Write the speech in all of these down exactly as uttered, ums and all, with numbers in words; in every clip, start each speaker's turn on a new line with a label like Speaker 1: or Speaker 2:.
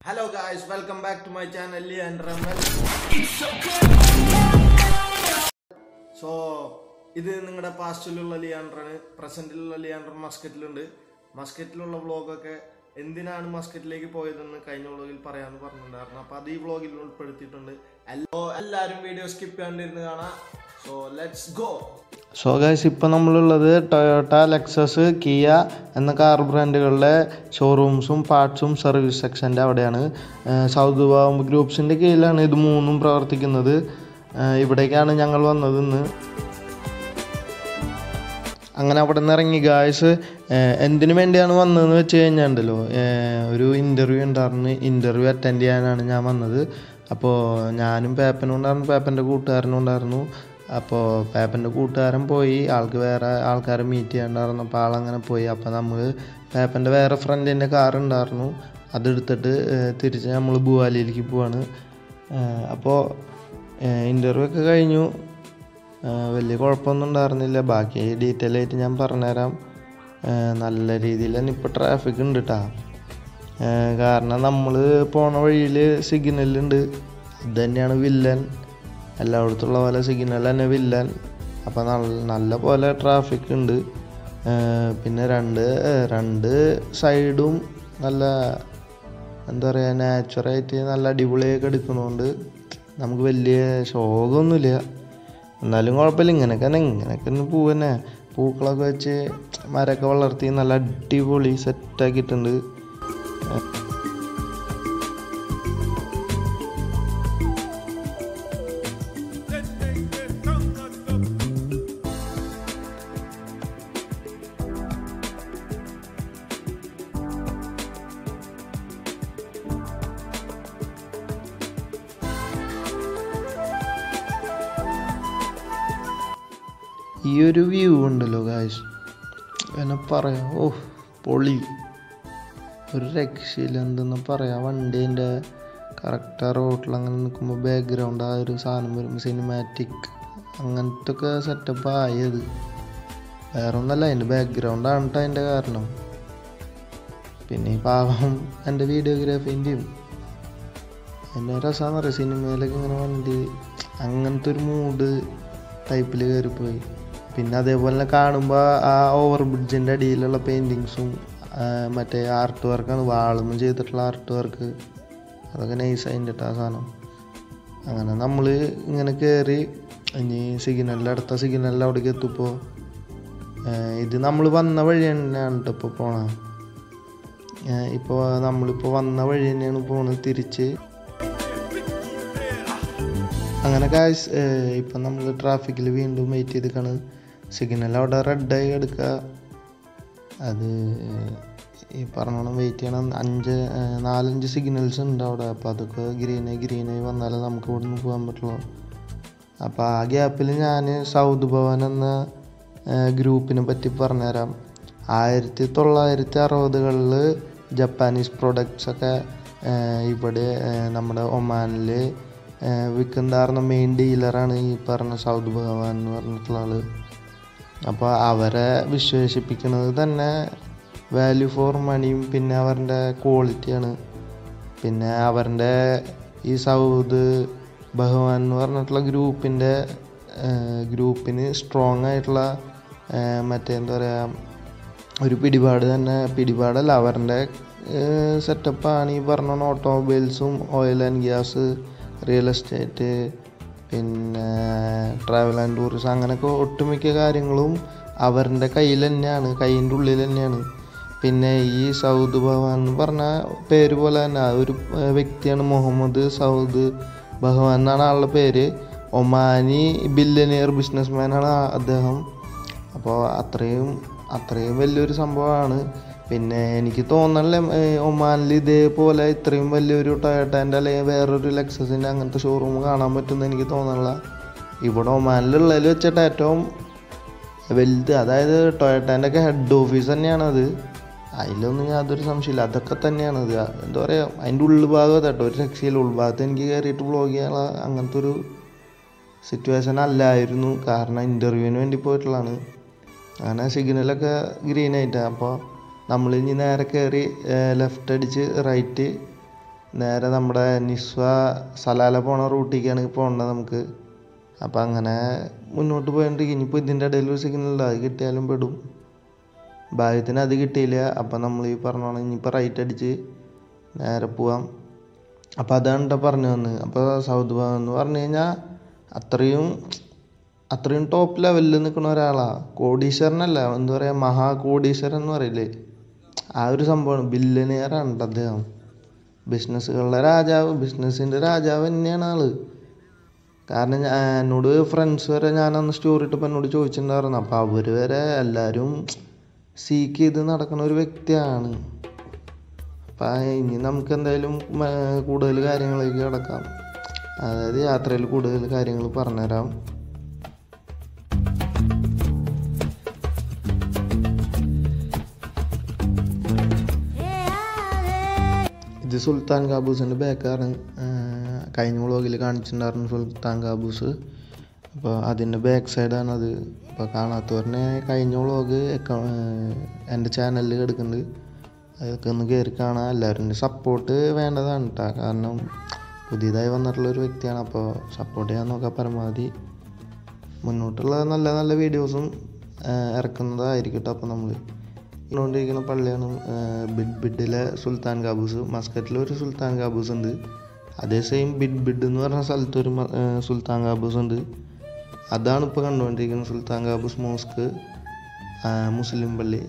Speaker 1: Hello guys, welcome back to my channel Leander M L. So, ഇത് നിങ്ങളുടെ പാസ്റ്റിലുള്ള ലിയാൻഡറാണ്. പ്രസന്റിലുള്ള Leander മസ്കറ്റിലുണ്ട്. മസ്കറ്റിലുള്ള വ്ളോഗൊക്കെ എന്തിനാണ് മസ്കറ്റിലേക്ക് പോയതെന്ന് കഴിഞ്ഞ വ്ളോഗിൽ പറയാമെന്ന് പറഞ്ഞിട്ടുണ്ടായിരുന്നു. അപ്പോൾ അത് ഈ വ്ളോഗിൽ ഉൾപ്പെടുത്തിയിട്ടുണ്ട്. എല്ലാവരും വീഡിയോ സ്കിപ്പ് ചെയ്യാണ്ടിരുന്ന് കാണാം. So let's go.
Speaker 2: So guys, ഇപ്പോൾ നമ്മളുള്ളത് ടൊയോട്ട, ലെക്സസ്, കിയ എന്ന കാർ ബ്രാൻഡുകളുടെ ഷോറൂംസും പാർട്സും സർവീസ് സെക്ഷൻ്റെ അവിടെയാണ്. സൗദ് ബാമ്പ് ഗ്രൂപ്പ്സിൻ്റെ കീഴിലാണ് ഇത് മൂന്നും പ്രവർത്തിക്കുന്നത്. ഇവിടേക്കാണ് ഞങ്ങൾ വന്നത് ഇന്ന്. അങ്ങനെ അവിടെ നിന്ന് ഇറങ്ങി ഗായ്സ്. എന്തിനു വേണ്ടിയാണ് വന്നതെന്ന് വെച്ച് കഴിഞ്ഞാൽ ഉണ്ടല്ലോ, ഒരു ഇൻ്റർവ്യൂ ഉണ്ടായിരുന്നു. ഇൻ്റർവ്യൂ അറ്റൻഡ് ചെയ്യാനാണ് ഞാൻ വന്നത്. അപ്പോൾ ഞാനും പേപ്പനും ഉണ്ടായിരുന്നു, പേപ്പൻ്റെ കൂട്ടുകാരനും ഉണ്ടായിരുന്നു. അപ്പോൾ പേപ്പൻ്റെ കൂട്ടുകാരൻ പോയി, ആൾക്ക് വേറെ ആൾക്കാരെ മീറ്റ് ചെയ്യാണ്ടായിരുന്നു. അപ്പോൾ ആളങ്ങനെ പോയി. അപ്പോൾ നമ്മൾ പേപ്പൻ്റെ വേറെ ഫ്രണ്ടിൻ്റെ കാർ ഉണ്ടായിരുന്നു, അതെടുത്തിട്ട് തിരിച്ച് നമ്മൾ ഭുവാലിയിലേക്ക് പോവാണ്. അപ്പോൾ ഇൻ്റർവ്യൂ ഒക്കെ കഴിഞ്ഞു. വലിയ കുഴപ്പമൊന്നും ഉണ്ടായിരുന്നില്ല. ബാക്കി ഡീറ്റെയിൽ ആയിട്ട് ഞാൻ പറഞ്ഞുതരാം. നല്ല രീതിയിൽ തന്നെ ഇപ്പോൾ ട്രാഫിക് ഉണ്ട് കേട്ടോ. കാരണം നമ്മൾ പോണ വഴിയിൽ സിഗ്നലുണ്ട്. അത് തന്നെയാണ് വില്ലൻ. എല്ലായിടത്തുള്ള പോലെ സിഗ്നൽ തന്നെ വില്ലൻ. അപ്പോൾ നല്ല നല്ല പോലെ ട്രാഫിക് ഉണ്ട്. പിന്നെ രണ്ട് രണ്ട് സൈഡും നല്ല എന്താ പറയുക, നാച്ചുറായിട്ട് നല്ല അടിപൊളിയൊക്കെ എടുക്കുന്നതുകൊണ്ട് നമുക്ക് വലിയ ശോകമൊന്നുമില്ല. എന്നാലും കുഴപ്പമില്ല. ഇങ്ങനെയൊക്കെ തന്നെ ഇങ്ങനെയൊക്കെ തന്നെ പൂ തന്നെ പൂക്കളൊക്കെ വെച്ച് മരമൊക്കെ വളർത്തി നല്ല അടിപൊളി സെറ്റാക്കിയിട്ടുണ്ട്. ഈ ഒരു വ്യൂ ഉണ്ടല്ലോ ഗായ്സ്, എന്നെ പറയാം, ഓ പൊളി, ഒരു രക്ഷയില്ല. എന്തെന്ന് പറയാം, വണ്ടീൻ്റെ കറക്റ്റ് ആ റോട്ടിൽ അങ്ങനെ നിൽക്കുമ്പോൾ ബാക്ക്ഗ്രൗണ്ട് ആ ഒരു സാധനം വരുമ്പോൾ സിനിമാറ്റിക് അങ്ങനത്തെ ഒക്കെ സെറ്റപ്പ് ആയത്. വേറെ ഒന്നല്ല, അതിൻ്റെ ബാക്ക്ഗ്രൗണ്ടാണ് കേട്ടോ അതിൻ്റെ കാരണം. പിന്നെ ഈ പാവം എൻ്റെ വീഡിയോഗ്രാഫീൻ്റെയും എൻ്റെ രസമാണെന്ന് പറയാം. സിനിമയിലൊക്കെ ഇങ്ങനെ വണ്ടി അങ്ങനത്തെ ഒരു മൂഡ് ടൈപ്പിൽ കയറിപ്പോയി. പിന്നെ അതേപോലെ തന്നെ കാണുമ്പോൾ ആ ഓവർ ബ്രിഡ്ജിൻ്റെ അടിയിലുള്ള പെയിൻറ്റിങ്സും മറ്റേ ആർട്ട് വർക്കാണ്, വാളും ചെയ്തിട്ടുള്ള ആർട്ട് വർക്ക്, അതൊക്കെ നൈസായിട്ട് ആ സാധനം. അങ്ങനെ നമ്മൾ ഇങ്ങനെ കയറി ഇനി സിഗ്നലിൻ്റെ അടുത്ത സിഗ്നലിൽ അവിടേക്ക് എത്തിയപ്പോൾ ഇത് നമ്മൾ വന്ന വഴി തന്നെയാണ് കേട്ടോ ഇപ്പോൾ പോണത്. ഇപ്പോൾ നമ്മളിപ്പോൾ വന്ന വഴി തന്നെയാണ് പോണത് തിരിച്ച്. അങ്ങനെ ഗായ്സ്, ഇപ്പം നമ്മൾ ട്രാഫിക്കിൽ വീണ്ടും വെയിറ്റ് ചെയ്തിട്ടാണ്. സിഗ്നൽ അവിടെ റെഡായി എടുക്കുക. അത് ഈ പറഞ്ഞോണം വെയിറ്റ് ചെയ്യണം. അഞ്ച് നാലഞ്ച് സിഗ്നൽസ് ഉണ്ട് അവിടെ. അപ്പോൾ അതൊക്കെ ഗ്രീനായി ഗ്രീനായി വന്നാലേ നമുക്ക് ഇവിടെ നിന്ന് പോകാൻ പറ്റുള്ളൂ. അപ്പോൾ ആ ഗ്യാപ്പിൽ ഞാൻ സൗദ് ഭവൻ എന്ന ഗ്രൂപ്പിനെ പറ്റി പറഞ്ഞുതരാം. ആയിരത്തി തൊള്ളായിരത്തി അറുപതുകളിൽ ജപ്പാനീസ് പ്രൊഡക്ട്സൊക്കെ ഇവിടെ നമ്മുടെ ഒമാനിൽ വിൽക്കുന്നുണ്ടായിരുന്ന മെയിൻ ഡീലറാണ് ഈ പറഞ്ഞ സൗദ് ഭവൻ എന്ന് പറഞ്ഞിട്ടുള്ള ആൾ. അപ്പോൾ അവരെ വിശ്വസിപ്പിക്കുന്നത് തന്നെ വാല്യൂ ഫോർ മണിയും പിന്നെ അവരുടെ ക്വാളിറ്റിയാണ്. പിന്നെ അവരുടെ ഈ സൗദ് ഭഗവാൻ എന്ന് പറഞ്ഞിട്ടുള്ള ഗ്രൂപ്പിൻ്റെ ഗ്രൂപ്പിന് സ്ട്രോങ് ആയിട്ടുള്ള മറ്റേ എന്താ പറയുക, ഒരു പിടിപാട് തന്നെ, പിടിപാടല്ല അവരുടെ സെറ്റപ്പാണ് ഈ പറഞ്ഞ ഓട്ടോമൊബൈൽസും oil and gas, real estate, പിന്നെ ട്രാവൽ ആൻഡ് ടൂറിസം, അങ്ങനെയൊക്കെ ഒട്ടുമിക്ക കാര്യങ്ങളും അവരുടെ കയ്യിൽ തന്നെയാണ്, കയ്യിൻ്റെ ഉള്ളിൽ തന്നെയാണ്. പിന്നെ ഈ സൗദ് ഭഗവാൻ എന്ന് പറഞ്ഞ പേര് പോലെ തന്നെ ഒരു വ്യക്തിയാണ്, മുഹമ്മദ് സൗദ് ഭഗവാൻ എന്നാണ് ആളുടെ പേര്. ഒമാനി ബില്യനിയർ ബിസിനസ്മാനാണ് അദ്ദേഹം. അപ്പോൾ അത്രയും അത്രയും വലിയൊരു സംഭവമാണ്. പിന്നെ എനിക്ക് തോന്നണല്ലേ ഒമാനിൽ ഇതേപോലെ ഇത്രയും വലിയൊരു ടൊയോട്ടേൻ്റെ അല്ലെങ്കിൽ വേറൊരു ലെക്സസിൻ്റെ അങ്ങനത്തെ ഷോറൂം കാണാൻ പറ്റുമെന്ന് എനിക്ക് തോന്നണില്ല. ഇവിടെ ഒമാനിലുള്ളതിൽ വെച്ചിട്ട് ഏറ്റവും വലുത്, അതായത് ടൊയോട്ടേൻ്റെ ഒക്കെ ഹെഡ് ഓഫീസ് തന്നെയാണത്. അതിലൊന്നും യാതൊരു സംശയമില്ല, അതൊക്കെ തന്നെയാണത്. എന്താ പറയുക, അതിൻ്റെ ഉൾഭാഗം കേട്ടോ ഒരു രക്ഷയില്ല. ഉൾഭാഗത്ത് എനിക്ക് കയറിയിട്ട് വ്ളോഗ് ചെയ്യാനുള്ള അങ്ങനത്തെ ഒരു സിറ്റുവേഷൻ അല്ലായിരുന്നു. കാരണം ഇൻ്റർവ്യൂവിന് വേണ്ടി പോയിട്ടുള്ളതാണ്. അങ്ങനെ സിഗ്നലൊക്കെ ഗ്രീൻ ആയിട്ടാണ്. അപ്പോൾ നമ്മളിനി നേരെ കയറി ലെഫ്റ്റ് അടിച്ച് റൈറ്റ് നേരെ നമ്മുടെ നിസ്വ സലാല പോണ റൂട്ടിലേക്കാണ് പോകേണ്ടത് നമുക്ക്. അപ്പം അങ്ങനെ മുന്നോട്ട് പോയിട്ടിരിക്കും. ഇനിയിപ്പോൾ ഇതിൻ്റെ ഇടയിൽ ഒരു സിഗ്നൽ അത് കിട്ടിയാലും പെടും. ഭാഗ്യത്തിന് അത് കിട്ടിയില്ല. അപ്പം നമ്മൾ ഈ പറഞ്ഞോണം ഇനിയിപ്പോൾ റൈറ്റ് അടിച്ച് നേരെ പോവാം. അപ്പം അതാണ് കേട്ടോ പറഞ്ഞു വന്നത്. അപ്പോൾ സൗദ് ഭാഗം എന്ന് പറഞ്ഞു കഴിഞ്ഞാൽ അത്രയും അത്രയും ടോപ്പ് ലെവലിൽ നിൽക്കുന്ന ഒരാളാണ്. കോടീശ്വരനല്ല, എന്താ പറയുക, മഹാകോടീശ്വരൻ എന്ന് പറയില്ലേ, ആ ഒരു സംഭവമാണ്. ബില്യനെയറാണ് അദ്ദേഹം. ബിസിനസ്സുകളുടെ രാജാവ്, ബിസിനസ്സിൻ്റെ രാജാവ് തന്നെയാണ് ആള്. കാരണം എന്നോട് ഫ്രണ്ട്സ് വരെ ഞാനന്ന് സ്റ്റോറി ഇട്ടപ്പോൾ എന്നോട് ചോദിച്ചിട്ടുണ്ടായിരുന്നു. അപ്പോൾ അവർ വരെ എല്ലാവരും സീക്ക് ചെയ്ത് നടക്കുന്ന ഒരു വ്യക്തിയാണ്. അപ്പം ഇനി നമുക്ക് എന്തായാലും കൂടുതൽ കാര്യങ്ങളിലേക്ക് കിടക്കാം. അതായത് യാത്രയിൽ കൂടുതൽ കാര്യങ്ങൾ പറഞ്ഞുതരാം. ഇത് സുൽത്താൻ കാബൂസിൻ്റെ ബാക്കാണ്. കഴിഞ്ഞ വ്ളോഗിൽ കാണിച്ചിട്ടുണ്ടായിരുന്നു സുൽത്താൻ കാബൂസ്. അപ്പോൾ അതിൻ്റെ ബാക്ക് സൈഡാണത്. അപ്പോൾ കാണാത്തവരനെ കഴിഞ്ഞ വ്ളോഗ് എൻ്റെ ചാനലിൽ കിടക്കുന്നുണ്ട്, അതൊക്കെ ഒന്ന് കയറി കാണാം. എല്ലാവരും സപ്പോർട്ട് വേണ്ടതാണ് കേട്ടോ. കാരണം പുതിയതായി വന്നിട്ടുള്ളൊരു വ്യക്തിയാണ്. അപ്പോൾ സപ്പോർട്ട് ചെയ്യാൻ നോക്കാം പരമാവധി. മുന്നോട്ടുള്ള നല്ല നല്ല വീഡിയോസും ഇറക്കുന്നതായിരിക്കും കേട്ടോ. അപ്പോൾ നമ്മൾ കൊണ്ടിരിക്കുന്ന പള്ളിയാണ് ബിഡ് ബിഡിലെ സുൽത്താൻ കാബൂസ്. മസ്കറ്റിലൊരു സുൽത്താൻ കാബൂസ് ഉണ്ട്. അതേ സെയിം ബിഡ് ബിഡ് എന്ന് പറഞ്ഞ സ്ഥലത്തൊരു സുൽത്താൻ കാബൂസ് ഉണ്ട്. അതാണ് ഇപ്പോൾ കണ്ടുകൊണ്ടിരിക്കുന്ന സുൽത്താൻ കാബൂസ് മോസ്ക്, മുസ്ലിം പള്ളി.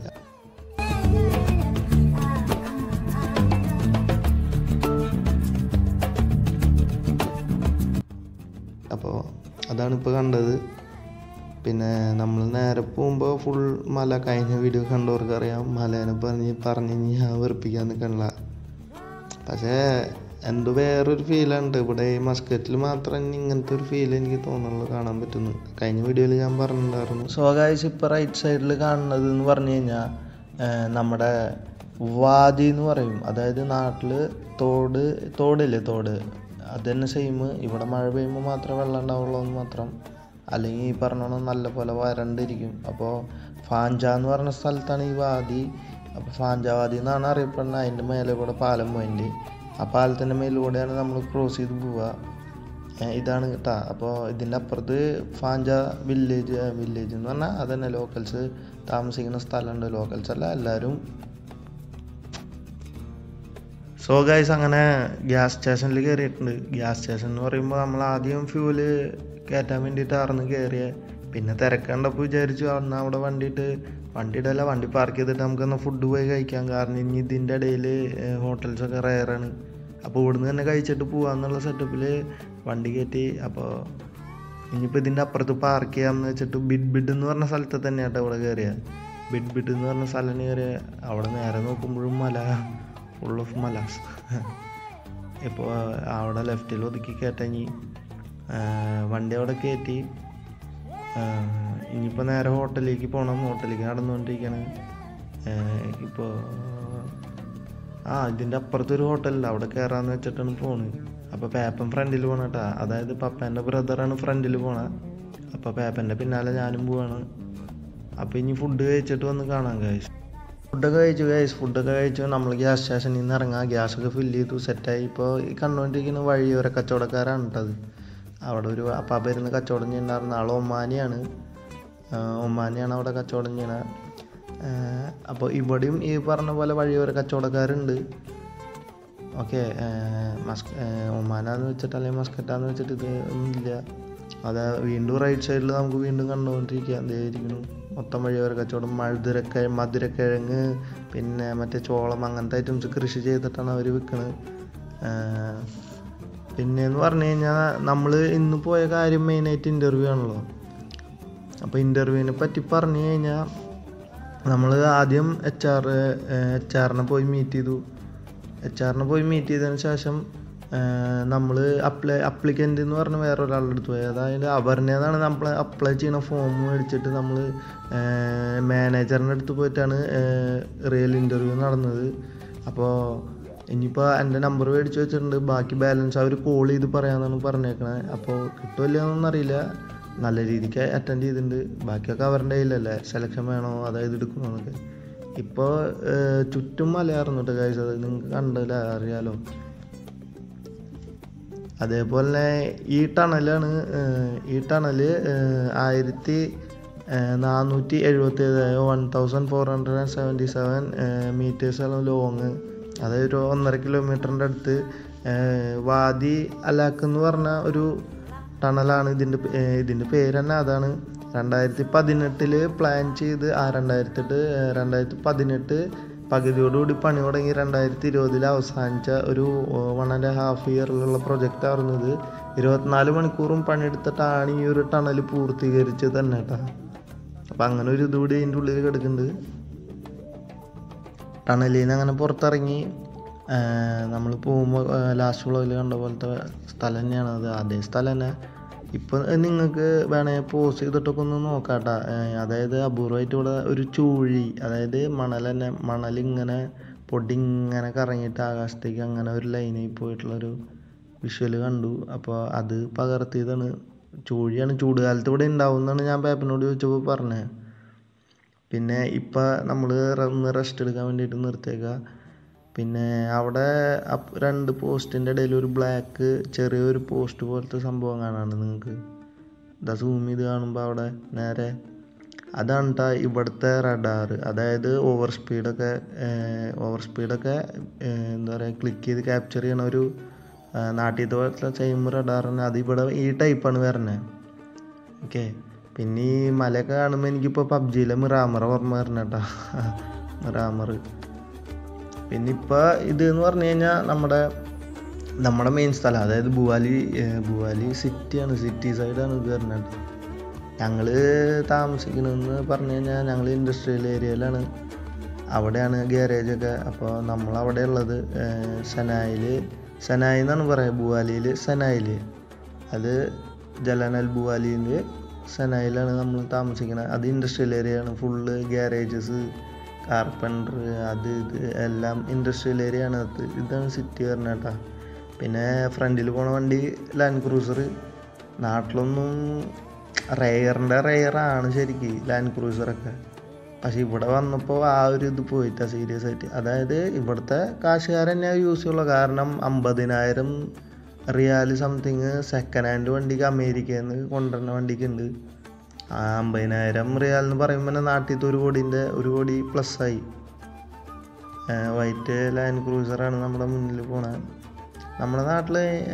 Speaker 2: അപ്പോൾ അതാണ് ഇപ്പോൾ കണ്ടത്. പിന്നെ നമ്മൾ നേരെ പോകുമ്പോൾ ഫുൾ മല. കഴിഞ്ഞ വീഡിയോ കണ്ടവർക്ക് അറിയാം, മലേനെ പറഞ്ഞ് പറഞ്ഞ് ഞാൻ വെറുപ്പിക്കാൻ നിൽക്കണില്ല. പക്ഷേ എന്തോ വേറൊരു ഫീലുണ്ട് ഇവിടെ. ഈ മസ്കറ്റിൽ മാത്രം ഇങ്ങനത്തെ ഒരു ഫീൽ എനിക്ക് തോന്നുന്നുള്ളൂ, കാണാൻ പറ്റുന്നു. കഴിഞ്ഞ വീഡിയോയിൽ ഞാൻ പറഞ്ഞിട്ടുണ്ടായിരുന്നു. സോ ഗൈസ്, ഇപ്പോൾ റൈറ്റ് സൈഡിൽ കാണുന്നത് എന്ന് പറഞ്ഞു കഴിഞ്ഞാൽ നമ്മുടെ വാദി എന്ന് പറയും. അതായത് നാട്ടിൽ തോട് തോടില്ലേ തോട്, അത് തന്നെ സെയിം. ഇവിടെ മഴ പെയ്യുമ്പോൾ മാത്രമേ വെള്ളം ഉണ്ടാവുള്ളൂ എന്ന് മാത്രം. അല്ലെങ്കിൽ ഈ പറഞ്ഞോണം നല്ല പോലെ വരണ്ടിരിക്കും. അപ്പോൾ ഫാഞ്ച എന്ന് പറഞ്ഞ സ്ഥലത്താണ് ഈ വാദി. അപ്പോൾ ഫാഞ്ചാവാദി എന്നാണ് അറിയപ്പെടുന്നത്. അതിൻ്റെ മേലെ കൂടെ പാലം പോയിൻ്റ്. ആ പാലത്തിൻ്റെ മേലിലൂടെയാണ് നമ്മൾ ക്രോസ് ചെയ്ത് പോവുക. ഇതാണ് കേട്ടോ. അപ്പോൾ ഇതിൻ്റെ അപ്പുറത്ത് ഫാഞ്ച വില്ലേജ് വില്ലേജ് എന്ന് പറഞ്ഞാൽ അതന്നെ ലോക്കൽസ് താമസിക്കുന്ന സ്ഥലമുണ്ട്. ലോക്കൽസ് അല്ല, എല്ലാവരും. സോ ഗൈസ്, അങ്ങനെ ഗ്യാസ് സ്റ്റേഷനിൽ കയറിയിട്ടുണ്ട്. ഗ്യാസ് സ്റ്റേഷൻ എന്ന് പറയുമ്പോൾ നമ്മൾ ആദ്യം ഫ്യൂല് കയറ്റാൻ വേണ്ടിയിട്ടായിരുന്നു കയറിയത്. പിന്നെ തിരക്കണ്ടപ്പോൾ വിചാരിച്ചു അന്ന് അവിടെ വണ്ടിയിട്ട് വണ്ടിയിടല്ല വണ്ടി പാർക്ക് ചെയ്തിട്ട് നമുക്കൊന്ന് ഫുഡ് പോയി കഴിക്കാം. കാരണം ഇനി ഇതിൻ്റെ ഇടയിൽ ഹോട്ടൽസൊക്കെ റയറാണ്. അപ്പോൾ ഇവിടുന്ന് തന്നെ കഴിച്ചിട്ട് പോകാമെന്നുള്ള സെറ്റപ്പിൽ വണ്ടി കയറ്റി. അപ്പോൾ ഇനിയിപ്പോൾ ഇതിൻ്റെ അപ്പുറത്ത് പാർക്ക് ചെയ്യാമെന്ന് വെച്ചിട്ട് ബിഡ് ബിഡ് എന്ന് പറഞ്ഞ സ്ഥലത്ത് തന്നെയാട്ടോ ഇവിടെ കയറിയ. ബിഡ് ബിഡ് എന്ന് പറഞ്ഞ സ്ഥലം കയറിയ. അവിടെ നേരെ നോക്കുമ്പോഴും മല, ഫുൾ ഓഫ് മലാസ്. ഇപ്പോൾ അവിടെ ലെഫ്റ്റിൽ ഒതുക്കി കയറ്റങ്ങി വണ്ടി അവിടെ കയറ്റി. ഇനിയിപ്പോൾ നേരെ ഹോട്ടലിലേക്ക് പോകണം. ഹോട്ടലിലേക്ക് നടന്നുകൊണ്ടിരിക്കുകയാണ് ഇപ്പോൾ. ആ ഇതിൻ്റെ അപ്പുറത്തൊരു ഹോട്ടലുണ്ട്, അവിടെ കയറാമെന്ന് വെച്ചിട്ടാണ് പോണത്. അപ്പോൾ പേപ്പൻ ഫ്രണ്ടിൽ പോകണം കേട്ടോ. അതായത് പപ്പേൻ്റെ ബ്രദറാണ് ഫ്രണ്ടിൽ പോണത്. അപ്പോൾ പേപ്പൻ്റെ പിന്നാലെ ഞാനും പോവാണ്. അപ്പോൾ ഇനി ഫുഡ് കഴിച്ചിട്ട് വന്ന് കാണാം ഗൈസ്. ഫുഡൊക്കെ കഴിച്ചു ഗൈസ്. ഫുഡൊക്കെ കഴിച്ചു. നമ്മൾ ഗ്യാസ് സ്റ്റേഷനിൽ നിന്ന് ഇറങ്ങാം. ഗ്യാസൊക്കെ ഫില്ല് ചെയ്തു, സെറ്റായി. ഇപ്പോൾ ഈ കണ്ടുകൊണ്ടിരിക്കുന്ന വഴിയോര കച്ചവടക്കാരാണ് കേട്ടത്. അവിടെ ഒരു അപ്പം ഇരുന്ന് കച്ചവടം ചെയ്യുന്നുണ്ടായിരുന്ന ആൾ ഒമാനിയാണ്. ഒമാനിയാണ് അവിടെ കച്ചവടം ചെയ്യണത്. അപ്പോൾ ഇവിടെയും ഈ പറഞ്ഞ പോലെ വഴിയോര കച്ചവടക്കാരുണ്ട്. ഓക്കെ, മസ്ക ഒമാനാന്ന് വെച്ചിട്ട് അല്ലെങ്കിൽ മസ്കറ്റാന്ന് വെച്ചിട്ട് ഇത് ഒന്നുമില്ല. അത് വീണ്ടും റൈറ്റ് സൈഡിൽ നമുക്ക് വീണ്ടും കണ്ടുകൊണ്ടിരിക്കുക. എന്തായിരിക്കുന്നു മൊത്തം വഴിയോര കച്ചവടം. മധുരക്ക മധുരക്കിഴങ്ങ് പിന്നെ മറ്റേ ചോളം അങ്ങനത്തെ ഐറ്റംസ് കൃഷി ചെയ്തിട്ടാണ് അവർ വിൽക്കുന്നത്. പിന്നെയെന്ന് പറഞ്ഞു കഴിഞ്ഞാൽ നമ്മൾ ഇന്ന് പോയ കാര്യം മെയിനായിട്ട് ഇൻ്റർവ്യൂ ആണല്ലോ. അപ്പോൾ ഇൻ്റർവ്യൂവിനെ പറ്റി പറഞ്ഞു കഴിഞ്ഞാൽ നമ്മൾ ആദ്യം എച്ച് ആർ എച്ച് ആറിനെ പോയി മീറ്റ് ചെയ്തു. എച്ച് ആറിനെ പോയി മീറ്റ് ചെയ്തതിന് ശേഷം നമ്മൾ അപ്ലൈ അപ്ലിക്കൻ്റ് എന്ന് പറഞ്ഞ് വേറെ ഒരാളുടെ അടുത്ത് പോയി. അതായത് അവരുടേതാണ് നമ്മൾ അപ്ലൈ ചെയ്യുന്ന ഫോം മേടിച്ചിട്ട് നമ്മൾ മാനേജറിൻ്റെ അടുത്ത് പോയിട്ടാണ് റിയൽ ഇൻ്റർവ്യൂ നടന്നത്. അപ്പോൾ ഇനിയിപ്പോൾ എൻ്റെ നമ്പർ മേടിച്ച് വെച്ചിട്ടുണ്ട്. ബാക്കി ബാലൻസ് അവർ കോൾ ചെയ്ത് പറയാമെന്നാണ് പറഞ്ഞേക്കണത്. അപ്പോൾ കിട്ടുമല്ലോ എന്നൊന്നറിയില്ല. നല്ല രീതിക്ക് അറ്റൻഡ് ചെയ്തിട്ടുണ്ട്. ബാക്കിയൊക്കെ അവരുടെ കയ്യിലല്ലേ സെലക്ഷൻ വേണോ അതായത് എടുക്കണമെന്നൊക്കെ. ഇപ്പോൾ ചുറ്റും മലയാറുന്നു കേട്ടോ ഗൈസ്. അത് നിങ്ങൾക്ക് കണ്ടില്ല അറിയാലോ. അതേപോലെ ഈ ടണലാണ് ഈ ടണൽ ആയിരത്തി നാനൂറ്റി എഴുപത്തി ഏഴ് one thousand four hundred and seventy seven മീറ്റേഴ്സാണ് ലോങ്. അതായത് ഒരു ഒന്നര കിലോമീറ്ററിൻ്റെ അടുത്ത് വാദി അലാക്ക് എന്ന് പറഞ്ഞ ഒരു ടണലാണ്. ഇതിൻ്റെ ഇതിൻ്റെ പേര് തന്നെ അതാണ്. രണ്ടായിരത്തി പതിനെട്ടിൽ പ്ലാൻ ചെയ്ത് ആ രണ്ടായിരത്തി എട്ട് രണ്ടായിരത്തി പതിനെട്ട് പകുതിയോടുകൂടി പണി തുടങ്ങി രണ്ടായിരത്തി ഇരുപതിൽ അവസാനിച്ച ഒരു വൺ ആൻഡ് ഹാഫ് ഇയറിലുള്ള പ്രൊജക്റ്റ് ആയിരുന്നത്. ഇരുപത്തിനാല് മണിക്കൂറും പണിയെടുത്തിട്ടാണ് ഈ ഒരു ടണൽ പൂർത്തീകരിച്ചത് തന്നെ കേട്ടോ. അപ്പം അങ്ങനെ ഒരു ഇതുകൂടി അതിൻ്റെ ഉള്ളിൽ കിടക്കുന്നുണ്ട്. ടണലിൽ നിന്ന് അങ്ങനെ പുറത്തിറങ്ങി നമ്മൾ പോകുമ്പോൾ ലാസ്റ്റ് വ്ളോഗിൽ കണ്ട പോലത്തെ സ്ഥലം തന്നെയാണ് അത്. അതേ സ്ഥലം തന്നെ. ഇപ്പം നിങ്ങൾക്ക് വേണമെങ്കിൽ പോസ് ചെയ്തിട്ടൊക്കെ ഒന്ന് നോക്കാട്ടോ. അതായത് അപൂർവമായിട്ട് ഇവിടെ ഒരു ചൂഴി, അതായത് മണൽ തന്നെ മണലിങ്ങനെ പൊടി ഇങ്ങനെ കറങ്ങിയിട്ട് ആകാശത്തേക്ക് അങ്ങനെ ഒരു ലൈനായി പോയിട്ടുള്ളൊരു വിഷ്വൽ കണ്ടു. അപ്പോൾ അത് പകർത്തിയതാണ്. ചൂഴിയാണ്, ചൂടുകാലത്ത് ഇവിടെ ഉണ്ടാവും എന്നാണ് ഞാൻ പേപ്പറിനോട് ചോദിച്ചപ്പോൾ പറഞ്ഞത്. പിന്നെ ഇപ്പം നമ്മൾ ഒന്ന് റെസ്റ്റ് എടുക്കാൻ വേണ്ടിയിട്ട് നിർത്തിയേക്കുക. പിന്നെ അവിടെ രണ്ട് പോസ്റ്റിൻ്റെ ഇടയിൽ ഒരു ബ്ലാക്ക് ചെറിയൊരു പോസ്റ്റ് പോലത്തെ സംഭവം കാണാണ് നിങ്ങൾക്ക്. ഇതാ സൂം ചെയ്ത് കാണുമ്പോൾ അവിടെ നേരെ അതാണ് കേട്ടോ ഇവിടുത്തെ റഡാർ. അതായത് ഓവർ സ്പീഡൊക്കെ ഓവർ സ്പീഡൊക്കെ എന്താ പറയുക ക്ലിക്ക് ചെയ്ത് ക്യാപ്ചർ ചെയ്യണ ഒരു നാട്ടിലത്തെ പോലത്തെ സെയിം റഡാർ തന്നെ. അതിവിടെ ഈ ടൈപ്പാണ് വരുന്നത്. ഓക്കെ. പിന്നെ ഈ മലയൊക്കെ കാണുമ്പോൾ എനിക്കിപ്പോൾ പബ്ജിയിലെ മിറാമർ ഓർമ്മ വരണം കേട്ടോ. മിറാമർ. പിന്നെ ഇപ്പോൾ ഇത് എന്ന് പറഞ്ഞു കഴിഞ്ഞാൽ നമ്മുടെ നമ്മുടെ മെയിൻ സ്ഥലം, അതായത് ഭുവാലി ഭുവാലി സിറ്റിയാണ്, സിറ്റി സൈഡാണ് ഇത് വരുന്നത്. ഞങ്ങൾ താമസിക്കണമെന്ന് പറഞ്ഞു കഴിഞ്ഞാൽ ഞങ്ങൾ ഇൻഡസ്ട്രിയൽ ഏരിയയിലാണ്. അവിടെയാണ് ഗ്യാരേജൊക്കെ. അപ്പോൾ നമ്മളവിടെ ഉള്ളത് സനായിൽ സനായി എന്നാണ് പറയുക. ഭുവാലിയിൽ സനായിൽ, അത് ജലാനൽ ഭുവാലിയിൽ സനായിലാണ് നമ്മൾ താമസിക്കുന്നത്. അത് ഇൻഡസ്ട്രിയൽ ഏരിയയാണ്. ഫുള്ള് ഗ്യാരേജസ്, കാർപ്പൻറ്റർ, അത് ഇത് എല്ലാം ഇൻഡസ്ട്രിയൽ ഏരിയ ആണ്. അത് ഇതാണ് സിറ്റി പറഞ്ഞ കേട്ടോ. പിന്നെ ഫ്രണ്ടിൽ പോണ വണ്ടി ലാൻഡ് ക്രൂസർ. നാട്ടിലൊന്നും റെയറിൻ്റെ റെയറാണ് ശരിക്കും ലാൻഡ് ക്രൂസറൊക്കെ. പക്ഷെ ഇവിടെ വന്നപ്പോൾ ആ ഒരു ഇത് പോയിട്ടാണ് സീരിയസ് ആയിട്ട്. അതായത് ഇവിടുത്തെ കാശുകാരൻ തന്നെ യൂസ് ചെയ്യുള്ളൂ. കാരണം അമ്പതിനായിരം റിയാൽ സംതിങ് സെക്കൻഡ് ഹാൻഡ് വണ്ടിക്ക് അമേരിക്കയിൽ നിന്ന് കൊണ്ടുവരുന്ന വണ്ടിക്ക് ഉണ്ട്. ആ അമ്പതിനായിരം റിയാൽ എന്ന് പറയുമ്പോൾ തന്നെ നാട്ടിലത്തെ ഒരു കോടിൻ്റെ ഒരു കോടി പ്ലസ് ആയി. വൈറ്റ് ലാൻഡ് ക്രൂസറാണ് നമ്മുടെ മുന്നിൽ പോണത്. നമ്മുടെ നാട്ടിൽ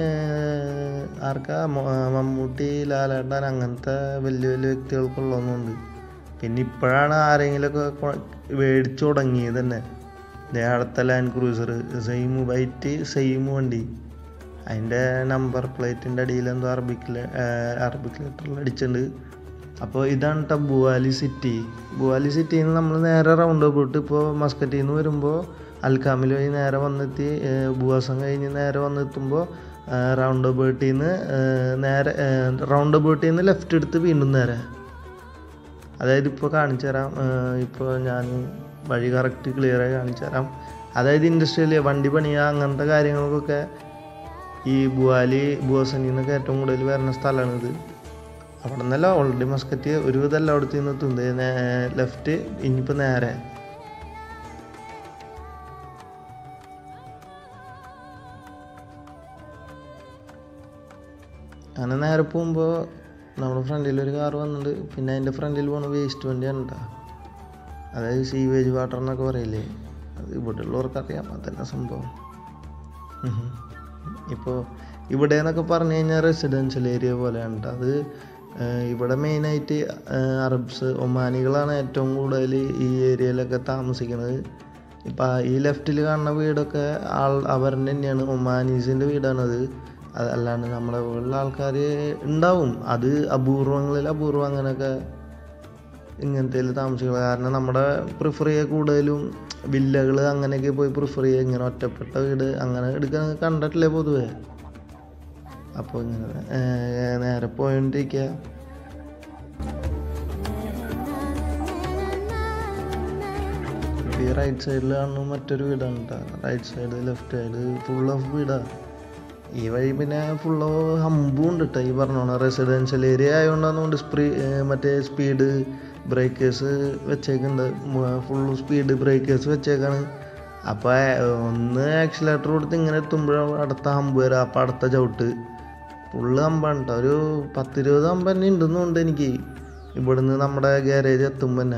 Speaker 2: ആർക്കാ മമ്മൂട്ടി, ലാലേട്ടൻ അങ്ങനത്തെ വലിയ വലിയ വ്യക്തികൾക്കുള്ളതൊന്നുമുണ്ട്. പിന്നെ ഇപ്പോഴാണ് ആരെങ്കിലുമൊക്കെ മേടിച്ചു തുടങ്ങിയത് തന്നെ. അടുത്ത land cruiser same white same വണ്ടി, അതിൻ്റെ നമ്പർ പ്ലേറ്റിൻ്റെ അടിയിൽ എന്തോ അറബിക് അറബിക് ലെറ്ററിൽ അടിച്ചിട്ടുണ്ട്. അപ്പോൾ ഇതാണ് കേട്ടോ ഭുവാലി സിറ്റി. ഭുവാലി സിറ്റിയിൽ നിന്ന് നമ്മൾ നേരെ റൗണ്ട് പോയിട്ട് ഇപ്പോൾ മസ്കറ്റിൽ നിന്ന് വരുമ്പോൾ അൽക്കാമിൽ വഴി നേരെ വന്നെത്തി ഭൂവാസം കഴിഞ്ഞ് നേരെ വന്നെത്തുമ്പോൾ റൗണ്ട് ബേട്ടിൽ നിന്ന് നേരെ റൗണ്ട് ബേട്ടിൽ നിന്ന് ലെഫ്റ്റ് എടുത്ത് വീണ്ടും നേരെ. അതായത് ഇപ്പോൾ കാണിച്ചു തരാം. ഇപ്പോൾ ഞാൻ വഴി കറക്റ്റ് ക്ലിയറായി കാണിച്ചു തരാം. അതായത് ഇൻഡസ്ട്രിയൽ വണ്ടി പണിയുക അങ്ങനത്തെ കാര്യങ്ങൾക്കൊക്കെ ഈ ഭുവാലി ഭൂവസനിൽ നിന്നൊക്കെ ഏറ്റവും കൂടുതൽ വരുന്ന സ്ഥലമാണിത്. അവിടെ നിന്നല്ല ഓൾറെഡി മസ്കറ്റ് ഒരുവിധം എല്ലായിടത്തു നിന്ന് എത്തുന്നത്. ലെഫ്റ്റ് ഇനിയിപ്പോൾ നേരെ അങ്ങനെ നേരെ പോകുമ്പോൾ നമ്മുടെ ഫ്രണ്ടിലൊരു കാർ വന്നിട്ടുണ്ട്. പിന്നെ അതിൻ്റെ ഫ്രണ്ടിൽ പോകുന്ന വേസ്റ്റ് വണ്ടിയാണ് കേട്ടോ. അതായത് സീവേജ് വാട്ടർ എന്നൊക്കെ പറയില്ലേ, അത് ഇവിടെ ഉള്ളവർക്കറിയാം അതന്നെ സംഭവം. ഇപ്പോൾ ഇവിടെ എന്നൊക്കെ പറഞ്ഞു കഴിഞ്ഞാൽ റെസിഡൻഷ്യൽ ഏരിയ പോലെയാണ് കേട്ടോ. അത് ഇവിടെ മെയിനായിട്ട് അറബ്സ് ഒമാനികളാണ് ഏറ്റവും കൂടുതൽ ഈ ഏരിയയിലൊക്കെ താമസിക്കുന്നത്. ഇപ്പം ഈ ലെഫ്റ്റിൽ കാണുന്ന വീടൊക്കെ ആൾ അവരുടെ തന്നെയാണ്, ഒമാനീസിൻ്റെ വീടാണത്. അതല്ലാണ്ട് നമ്മുടെ ഉള്ള ആൾക്കാർ ഉണ്ടാവും, അത് അപൂർവങ്ങളിൽ അപൂർവം അങ്ങനെയൊക്കെ ഇങ്ങനത്തെ താമസിക്കുക. കാരണം നമ്മുടെ പ്രിഫർ ചെയ്യുക കൂടുതലും വില്ലകൾ അങ്ങനെയൊക്കെ പോയി പ്രിഫർ ചെയ്യുക. ഇങ്ങനെ ഒറ്റപ്പെട്ട വീട് അങ്ങനെ എടുക്കാൻ കണ്ടിട്ടില്ലേ പൊതുവെ. അപ്പോൾ ഇങ്ങനെ നേരെ പോയിട്ടിരിക്കുക. ഈ റൈറ്റ് സൈഡിൽ കാണുന്ന മറ്റൊരു വീടാണ് കേട്ടോ. Right side left side full of വീടാണ്. ഈ വഴി പിന്നെ ഫുൾ ഓഫ് ഹമ്പും ഉണ്ട് കേട്ടോ. ഈ പറഞ്ഞോണം റെസിഡൻഷ്യൽ ഏരിയ ആയതുകൊണ്ടാണെന്നുകൊണ്ട് സ്പ്രീ മറ്റേ സ്പീഡ് ബ്രേക്കേഴ്സ് വെച്ചേക്കുന്നുണ്ട്. ഫുള്ള് സ്പീഡ് ബ്രേക്കേഴ്സ് വെച്ചേക്കാണ്. അപ്പോൾ ഒന്ന് ആക്സിലേറ്റർ കൊടുത്ത് ഇങ്ങനെ എത്തുമ്പോഴാണ് അടുത്ത ഹമ്പ് വരാം. അപ്പോൾ അടുത്ത ചവിട്ട് ഫുള്ള് ഹമ്പാണ് കേട്ടോ. ഒരു പത്തിരുപത് ഹമ്പ് തന്നെ ഉണ്ടെന്നുണ്ട് എനിക്ക് ഇവിടുന്ന് നമ്മുടെ ഗ്യാരേജ് എത്തുമ്പോൾ തന്നെ.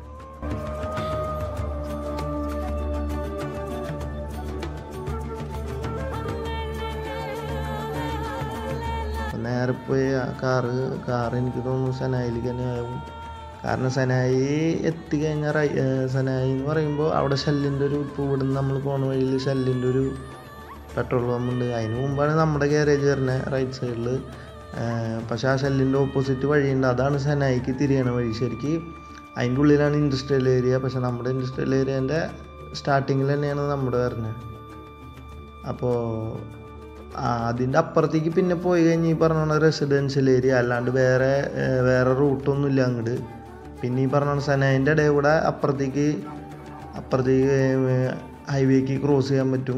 Speaker 2: നേരെ പോയി ആ കാറ് കാറ് എനിക്ക് തോന്നുന്നു സനായിലേക്ക് തന്നെ ആവും. കാരണം സനായി എത്തിക്കഴിഞ്ഞാൽ റൈ സനായി എന്ന് പറയുമ്പോൾ അവിടെ ഷെല്ലിൻ്റെ ഒരു ഇപ്പോൾ ഇവിടുന്ന് നമ്മൾ പോണ വഴിയിൽ ഷെല്ലിൻ്റെ ഒരു പെട്രോൾ പമ്പ് ഉണ്ട്. അതിന് മുമ്പാണ് നമ്മുടെ ഗ്യാരേജ് വരുന്നത് റൈറ്റ് സൈഡിൽ. പക്ഷെ ആ ഷെല്ലിൻ്റെ ഓപ്പോസിറ്റ് വഴിയുണ്ട്, അതാണ് സനായിക്ക് തിരിയണ വഴി. ശരിക്ക് അതിൻ്റെ ഉള്ളിലാണ് ഇൻഡസ്ട്രിയൽ ഏരിയ. പക്ഷെ നമ്മുടെ ഇൻഡസ്ട്രിയൽ ഏരിയേൻ്റെ സ്റ്റാർട്ടിങ്ങിൽ തന്നെയാണ് നമ്മുടെ വരുന്നത്. അപ്പോൾ അതിൻ്റെ അപ്പുറത്തേക്ക് പിന്നെ പോയി കഴിഞ്ഞ് ഈ പറഞ്ഞ റെസിഡൻഷ്യൽ ഏരിയ, അല്ലാണ്ട് വേറെ വേറെ റൂട്ടൊന്നും ഇല്ല അങ്ങോട്ട്. പിന്നെ ഈ പറഞ്ഞ സനായിൻ്റെ ഇടയിൽ കൂടെ അപ്പുറത്തേക്ക് അപ്പുറത്തേക്ക് ഹൈവേക്ക് ക്രോസ് ചെയ്യാൻ പറ്റും.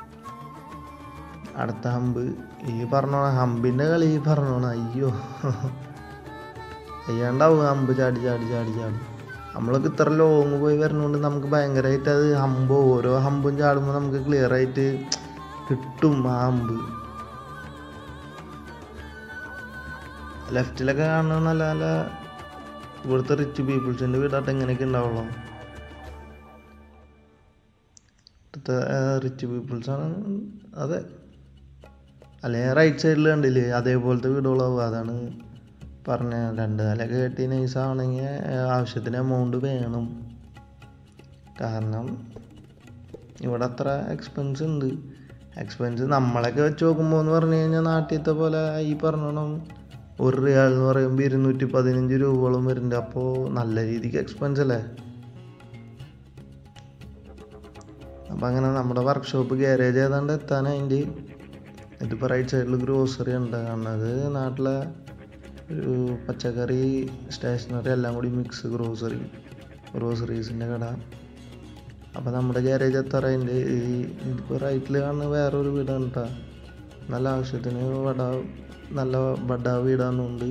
Speaker 2: അടുത്ത ഹമ്പ് ഈ പറഞ്ഞോണ ഹമ്പിൻ്റെ കളി ഈ പറഞ്ഞോണ അയ്യോ അയ്യാണ്ടാവും ഹമ്പ് ചാടി ചാടി ചാടി ചാടി. നമ്മളൊക്കെ ഇത്ര ലോങ് പോയി വരുന്നതുകൊണ്ട് നമുക്ക് ഭയങ്കരമായിട്ട് അത് ഹമ്പ് ഓരോ ഹമ്പും ചാടുമ്പോൾ നമുക്ക് ക്ലിയർ ആയിട്ട് കിട്ടും ആ ഹമ്പ്. ലെഫ്റ്റിലൊക്കെ കാണുന്ന നല്ല നല്ല ഇവിടുത്തെ റിച്ച് പീപ്പിൾസിൻ്റെ വീടായിട്ട് എങ്ങനെയൊക്കെ ഉണ്ടാവുള്ളൂ. ഇവിടുത്തെ റിച്ച് പീപ്പിൾസാണ് അതെ. അല്ലെങ്കിൽ റൈറ്റ് സൈഡിൽ കണ്ടില്ലേ അതേപോലത്തെ വീടുകളാവും. അതാണ് പറഞ്ഞ രണ്ട് നിലയൊക്കെ കെട്ടി നൈസാണെങ്കിൽ ആവശ്യത്തിന് എമൗണ്ട് വേണം. കാരണം ഇവിടെ അത്ര എക്സ്പെൻസ് ഉണ്ട്. എക്സ്പെൻസ് നമ്മളൊക്കെ വെച്ച് നോക്കുമ്പോൾ എന്ന് പറഞ്ഞു കഴിഞ്ഞാൽ നാട്ടിലത്തെ പോലെ ഈ പറഞ്ഞോണം ഒരു റിയാൽ എന്ന് പറയുമ്പോൾ ഇരുന്നൂറ്റി പതിനഞ്ച് രൂപയോളം വരുന്നുണ്ട്. അപ്പോൾ നല്ല രീതിക്ക് എക്സ്പെൻസ് അല്ലേ. അപ്പം അങ്ങനെ നമ്മുടെ വർക്ക്ഷോപ്പ് ഗ്യാരേജ് ഏതാണ്ട് എത്താനതിൻ്റെ ഇതിപ്പോൾ റൈറ്റ് സൈഡിൽ ഗ്രോസറി ഉണ്ട്. കാരണം അത് നാട്ടിലെ ഒരു പച്ചക്കറി സ്റ്റേഷനറി എല്ലാം കൂടി മിക്സ് ഗ്രോസറി ഗ്രോസറീസിൻ്റെ കട. അപ്പോൾ നമ്മുടെ ഗ്യാരേജ് എത്താറതിൻ്റെ ഈ ഇതിപ്പോൾ റൈറ്റിൽ കാണുന്ന വേറൊരു വീടാണ് കേട്ടോ. നല്ല ആവശ്യത്തിന് വട നല്ല ബഡ വീടാണെന്നുണ്ട്.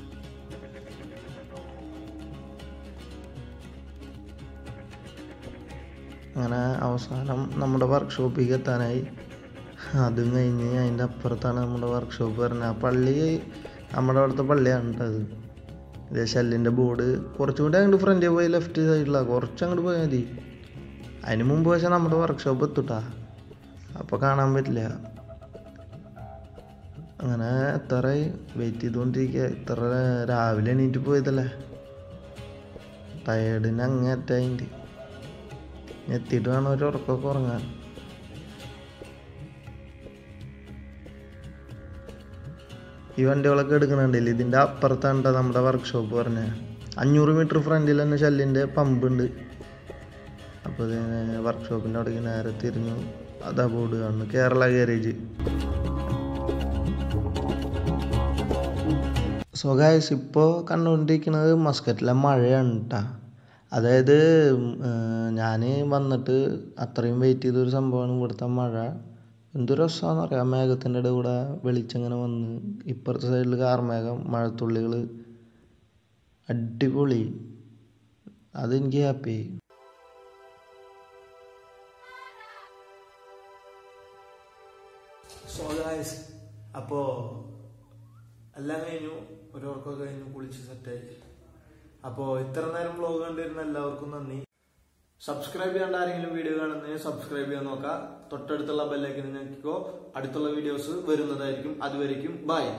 Speaker 2: അങ്ങനെ അവസാനം നമ്മുടെ വർക്ക്ഷോപ്പിലേക്ക് എത്താനായി. അതും കഴിഞ്ഞ് അതിൻ്റെ അപ്പുറത്താണ് നമ്മുടെ വർക്ക്ഷോപ്പ് വരുന്നത്. ആ പള്ളി നമ്മുടെ അവിടുത്തെ പള്ളിയാണ് കേട്ടത്. ഇതേ ഷെല്ലിൻ്റെ ബോർഡ് കുറച്ചും കൂടി അങ്ങോട്ട് ഫ്രണ്ടിൽ പോയി ലെഫ്റ്റ് സൈഡിലാണ്, കുറച്ച് അങ്ങോട്ട് പോയാൽ മതി. അതിന് മുമ്പ് പക്ഷേ നമ്മുടെ വർക്ക്ഷോപ്പ് എത്തുട്ടാ, അപ്പോൾ കാണാൻ പറ്റില്ല. അങ്ങനെ എത്രയായി വെയിറ്റ് ചെയ്തുകൊണ്ടിരിക്കുക. ഇത്ര രാവിലെ എണീറ്റ് പോയതല്ലേ, ടയേർഡിന് അങ്ങേ അറ്റായിട്ട് എത്തിയിട്ട് വേണം ഒരു ഉറക്കമൊക്കെ ഉറങ്ങാൻ. ഈ വണ്ടികളൊക്കെ എടുക്കണുണ്ടല്ലേ, ഇതിൻ്റെ അപ്പുറത്താണ് നമ്മുടെ വർക്ക്ഷോപ്പ് പറഞ്ഞത്. അഞ്ഞൂറ് മീറ്റർ ഫ്രണ്ടിൽ തന്നെ ഷെല്ലിൻ്റെ പമ്പ് ഉണ്ട്. അപ്പോൾ ഇത് വർക്ക്ഷോപ്പിൻ്റെ അവിടേക്ക് നേരെ തിരിഞ്ഞു അതാ ബോർഡ് കാണുന്നു, കേരള ഗ്യാരേജ്. സോ ഗായ്സ്, ഇപ്പോൾ കണ്ടുകൊണ്ടിരിക്കുന്നത് മസ്കറ്റിലെ മഴയാണ് കേട്ടോ. അതായത് ഞാൻ വന്നിട്ട് അത്രയും വെയിറ്റ് ചെയ്തൊരു സംഭവമാണ് ഇവിടുത്തെ മഴ. എന്തൊരു രസമാണെന്ന് അറിയാം. മേഘത്തിൻ്റെ ഇടയിൽ കൂടെ വെളിച്ചങ്ങനെ വന്ന് ഇപ്പുറത്തെ സൈഡിൽ കാർമേഘം, മഴത്തുള്ളികൾ, അടിപൊളി. അതെനിക്ക് ഹാപ്പി.
Speaker 1: സോ ഗൈസ്, അപ്പോൾ എല്ലാം കഴിഞ്ഞു, ഓരോർക്കൊക്കെ കഴിഞ്ഞു, കുളിച്ച് സെറ്റായി. അപ്പോൾ ഇത്ര നേരം വ്ലോഗ് കണ്ടിരുന്ന എല്ലാവർക്കും നന്ദി. സബ്സ്ക്രൈബ് ചെയ്യാണ്ട് ആരെങ്കിലും വീഡിയോ കാണുന്നതിന് സബ്സ്ക്രൈബ് ചെയ്യാൻ നോക്കുക. തൊട്ടടുത്തുള്ള ബെല്ലൈക്കൻ ഞെക്കിക്കോ. അടുത്തുള്ള വീഡിയോസ് വരുന്നതായിരിക്കും. അതുവരെയും ബൈ.